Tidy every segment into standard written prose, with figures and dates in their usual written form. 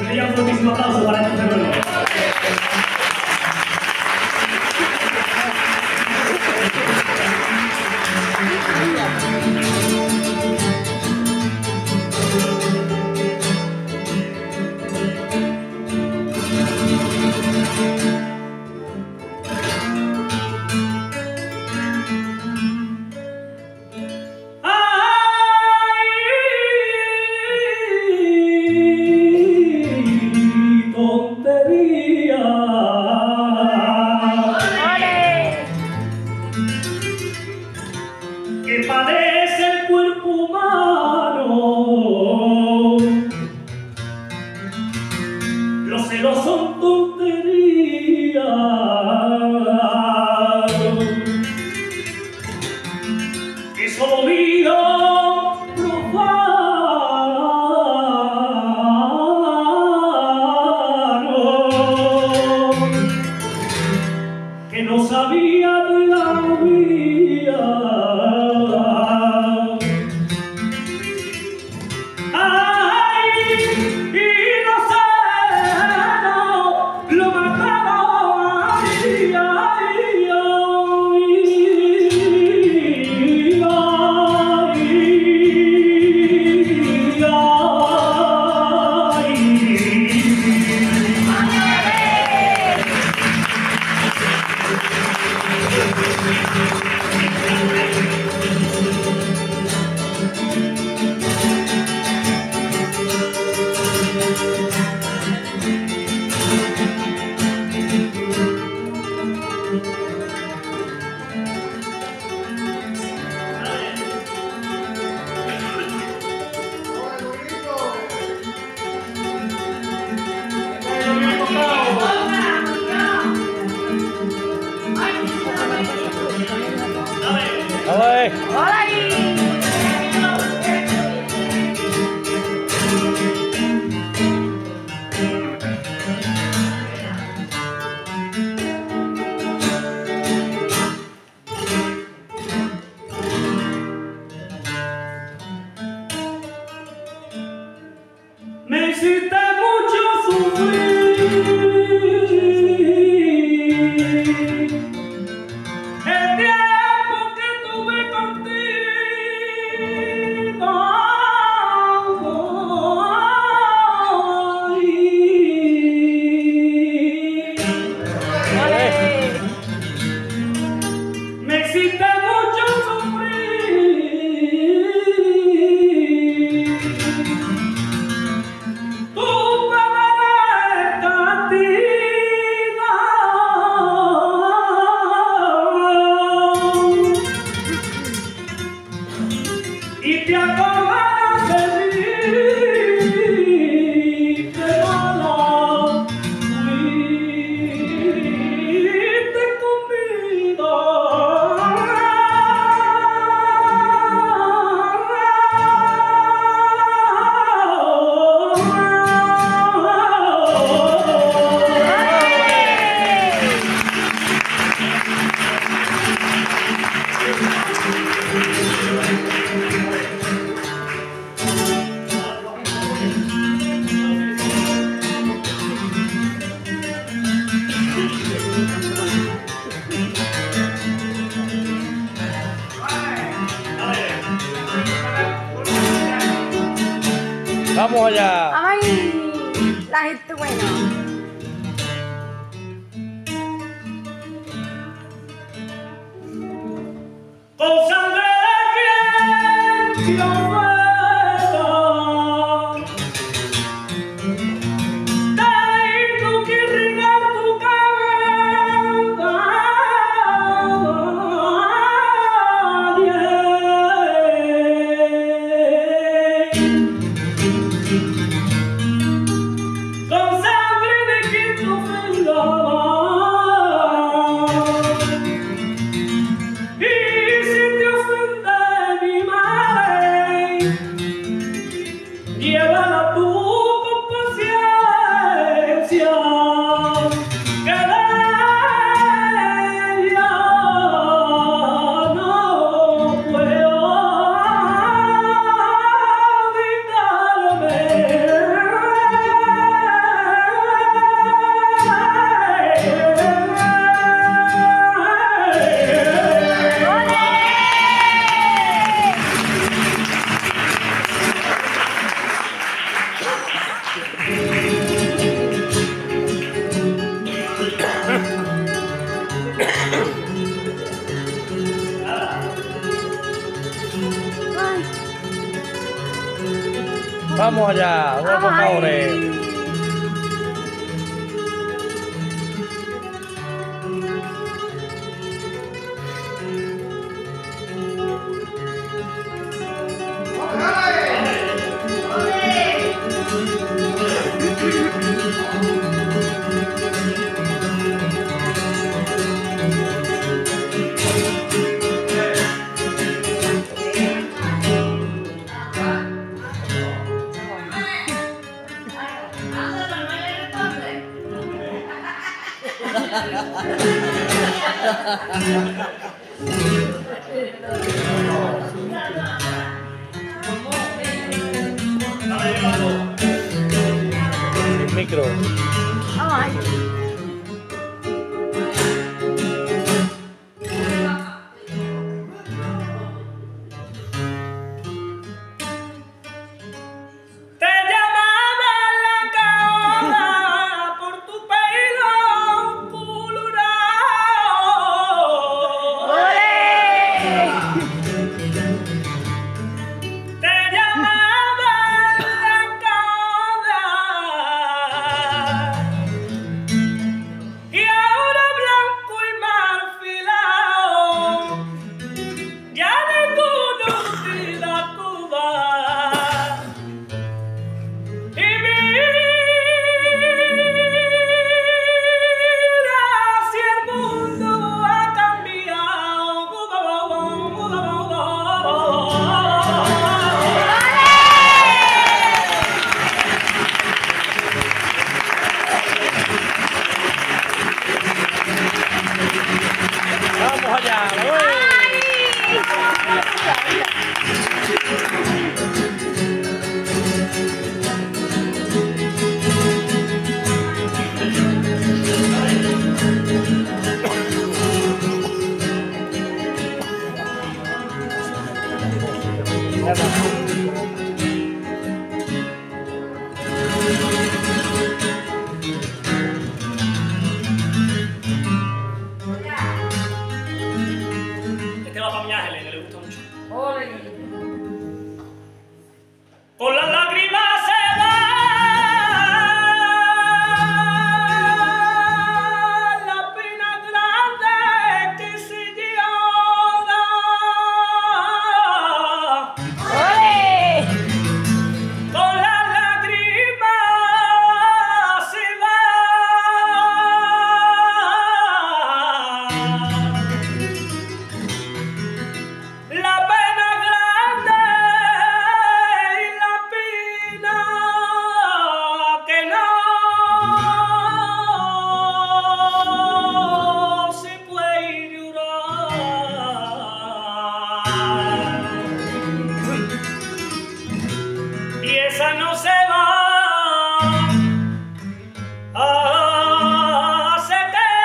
Sería un fortísimo aplauso para este fenómeno. Que padece el cuerpo humano, los celos son tonterías, que solo mío profano, que no sabía de la vida. Me hiciste mucho sufrir el tiempo que tuve contigo. Me hiciste mucho sufrir. Y te acordarás de mí, que mala fuiste conmigo. Vamos allá. Ay, la gente buena. Con sangre de quien te ofrenda, tengo que regar tu con sangre de quien te ofrenda. Y si te ofende mi madre, Vamos allá, unos Vamos ahí. favores. Sin micro. Vamos ahí. Te llamaba la cara por tu pelo colorado. ¡Ole! Te llamaba la cara y ahora blanco y marfilado ya de conocida Cuba. Y mira si el mundo ha cambiado. Vamos allá. ¡Uy! Este va para mi Ángeles, que le gusta mucho. ¡Ole! Con las lágrimas se va la pena grande que se llora. ¡Ole! Con las lágrimas se va la pena grande y la pena que no se puede llorar. Y esa no se va a se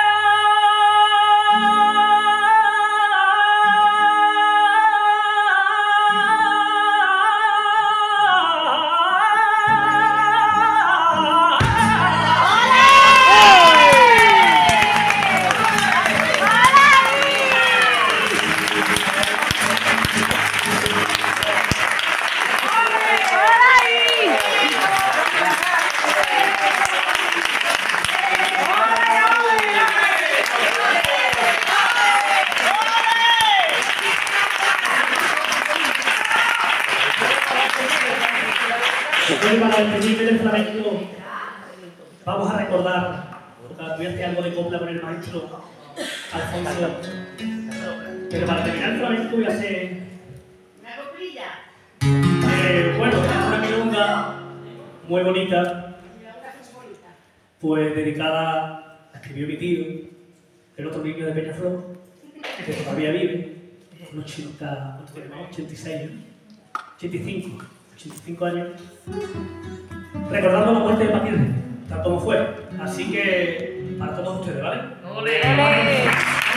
Hoy para el principio del flamenco vamos a recordar, porque voy a hacer algo de copla con el maestro Alfonso. Pero para terminar el flamenco voy a hacer... bueno, una milonga muy bonita, pues dedicada a escribió mi tío, el otro niño de Peñaflor, que todavía vive, con 80, ¿cuánto tiene? 86 años, 85 años, recordando la muerte de Matilde, tal como fue. Así que, para todos ustedes, ¿vale? ¡Ole!